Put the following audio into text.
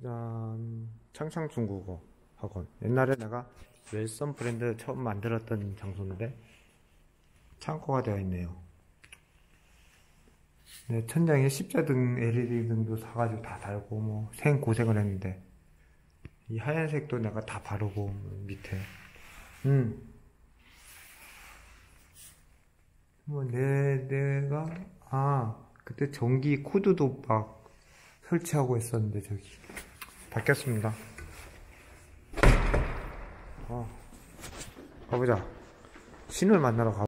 짠. 창창중국어 학원. 옛날에 내가 웰선 브랜드 처음 만들었던 장소인데 창고가 되어 있네요. 네, 천장에 십자등 LED 등도 사가지고 다 달고 뭐 생고생을 했는데 이 하얀색도 내가 다 바르고 밑에 뭐 내가 그때 전기 코드도 막 설치하고 했었는데 저기 바뀌었습니다. 가보자. 신을 만나러 가.